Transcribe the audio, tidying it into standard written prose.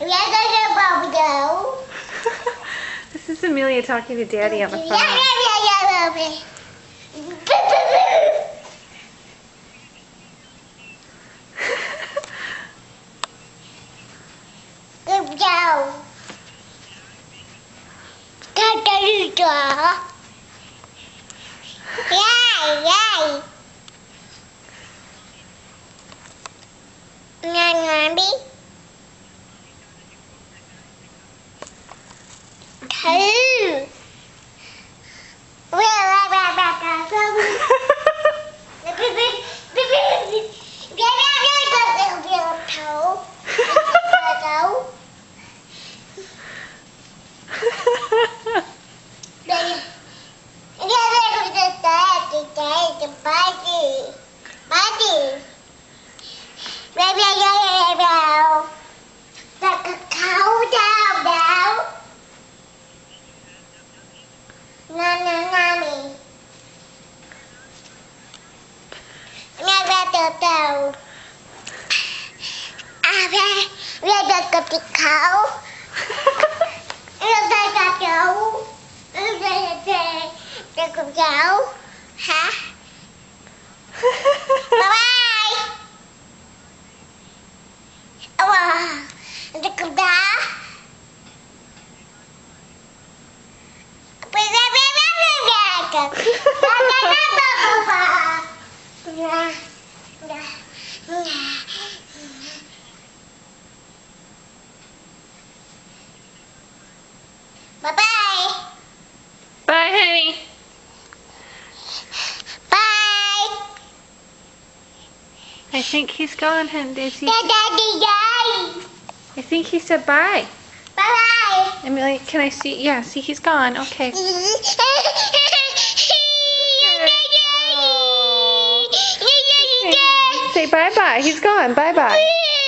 This is Amelia talking to Daddy on the phone. Hả? Bye bye. Được không đó? Bye bye. Bye, honey. Bye. I think he's gone, honey. Daddy, I think he said bye. bye bye. Amelia, can I see? Yeah, see, he's gone. Okay. Say bye-bye. He's gone. Bye-bye.